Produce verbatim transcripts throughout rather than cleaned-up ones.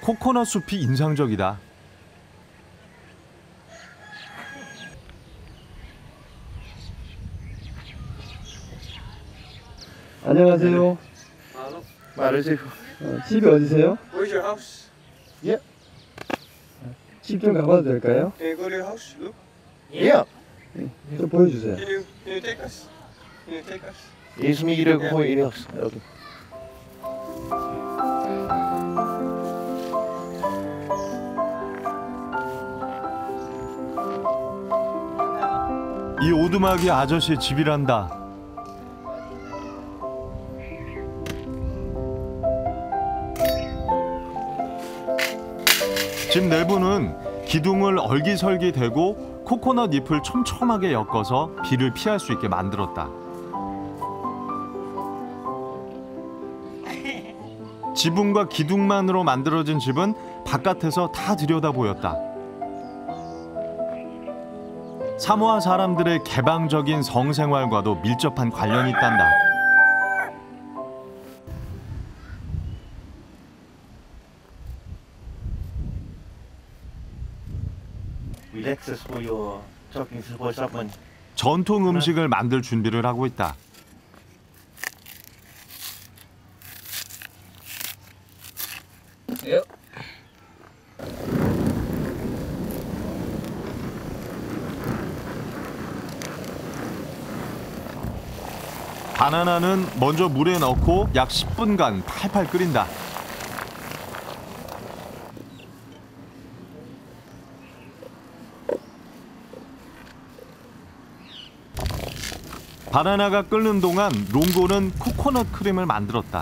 코코넛 숲이 인상적이다. 안녕하세요. 말하세요. 어, 집이 어디세요? Where's your house? 예. 집 좀 가봐도 될까요? Can you go to your house? Look. Yeah. 좀 보여주세요. Can you can you take us? Can you take us? Is me 이렇게 거의 이래 없어. 여기. 이 오두막이 아저씨의 집이란다. 집 내부는 기둥을 얼기설기 대고 코코넛 잎을 촘촘하게 엮어서 비를 피할 수 있게 만들었다. 지붕과 기둥만으로 만들어진 집은 바깥에서 다 들여다 보였다. 사모아 사람들의 개방적인 성생활과도 밀접한 관련이 있단다. 전통 음식을 만들 준비를 하고 있다. 예. 바나나는 먼저 물에 넣고 약 십 분간 팔팔 끓인다. 바나나가 끓는 동안 롱고는 코코넛 크림을 만들었다.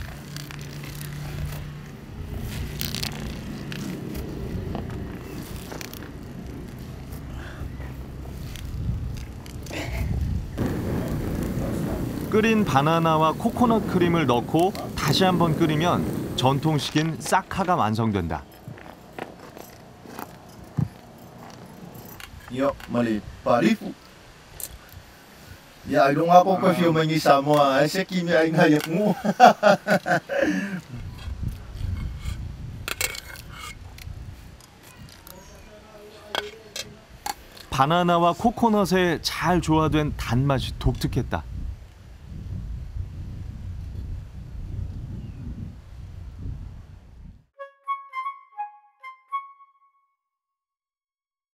끓인 바나나와 코코넛 크림을 넣고 다시 한번 끓이면 전통식인 사카가 완성된다. Yo, mali parifu. Ya, dong ako pa film ni Samoa, sa kimi ay ngayat mo. 바나나와 코코넛에 잘 조화된 단맛이 독특했다.